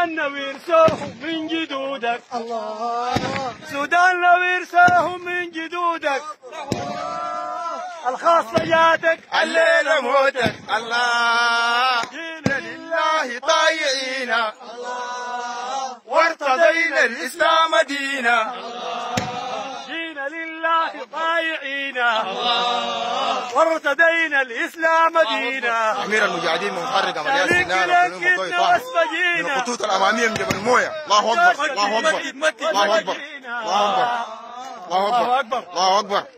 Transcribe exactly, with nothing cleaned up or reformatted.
سودان ورثوهم من جدودك الله، سودان ورثوهم من جدودك، الخاصة جاتك الليلة موتك الله، جينا لله طايعينا الله، وارتضينا الإسلام دينا الله، جينا لله طايعينا الله، وارتضينا الإسلام دينا. أمير المجاهدين متحرك عمليات سلاح من الخطوط الأمامية من جبل موية. الله أكبر الله أكبر الله أكبر الله أكبر الله أكبر الله أكبر الله أكبر.